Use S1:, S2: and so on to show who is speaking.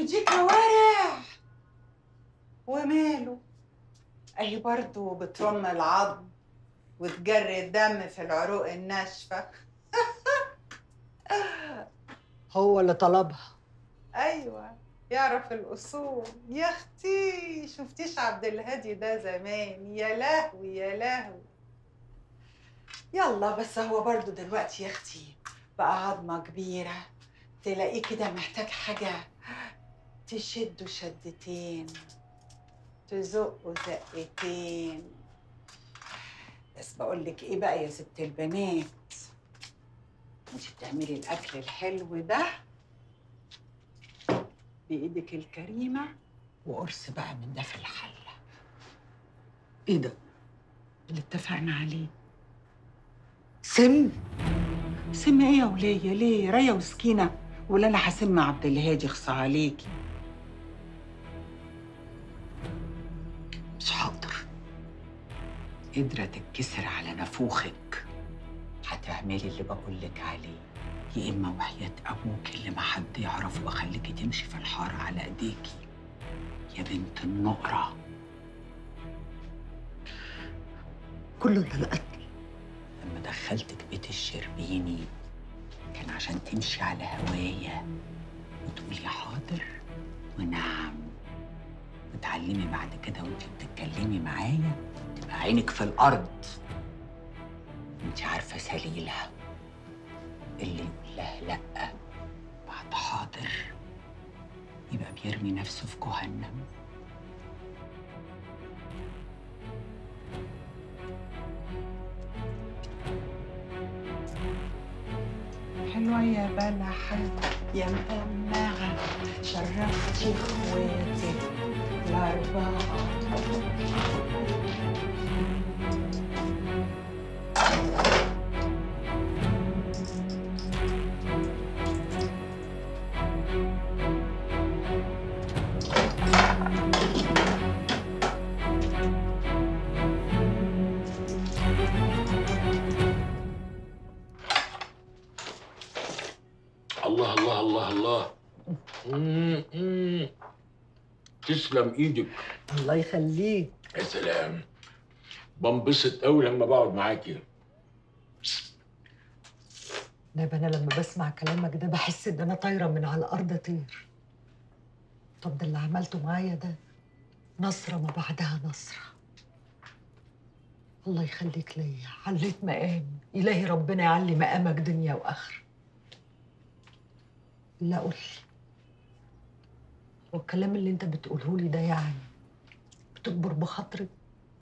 S1: دي كوارع وماله؟ اهي برضه بترم العظم وتجري الدم في العروق الناشفه.
S2: هو اللي طلبها.
S1: ايوه، يعرف الاصول. يا اختي شفتيش عبد الهادي ده زمان؟ يا لهوي يا لهوي. يلا بس هو برضه دلوقتي يا اختي بقى عظمه كبيره، تلاقيه كده محتاج حاجه تشده شدتين، تزقه زقتين. بس بقول لك ايه بقى يا ست البنات، انت بتعملي الاكل الحلو ده بايدك الكريمه، وقرص بقى من ده في الحله.
S2: ايه ده؟
S1: اللي اتفقنا عليه.
S2: سم؟
S1: سم ايه يا وليه؟ ليه رايه وسكينه؟ ولا انا هسم عبد الهادي؟ اخصى عليكي.
S2: مش حاضر.
S1: قدرة تتكسر على نافوخك هتعملي اللي بقولك عليه، يا اما وحياة ابوك اللي ما حد يعرف واخليكي تمشي في الحاره على ايديكي يا بنت النقره.
S2: كله ده القتل.
S1: لما دخلتك بيت الشربيني كان عشان تمشي على هوايا وتقولي حاضر ونعم، وتعلمي بعد كده وانت بتتكلمي معايا تبقى عينك في الارض. انت عارفه سليلها اللي يقول لها لا بعد حاضر يبقى بيرمي نفسه في جهنم. حلوة يا بلحة يا مقمعة، شرفتي اخواتي الأربعة.
S3: الله الله الله الله. تسلم ايدك.
S2: الله يخليك.
S3: يا سلام، بنبسط قوي لما بقعد معاكي.
S2: نبقى انا لما بسمع كلامك ده بحس ان انا طايره من على الارض طير. طب ده اللي عملته معايا ده نصره ما بعدها نصره. الله يخليك ليا، عليت مقام. الهي ربنا يعلي مقامك دنيا واخره. لا قول لي، هو الكلام اللي انت بتقوله لي ده يعني بتكبر بخاطرك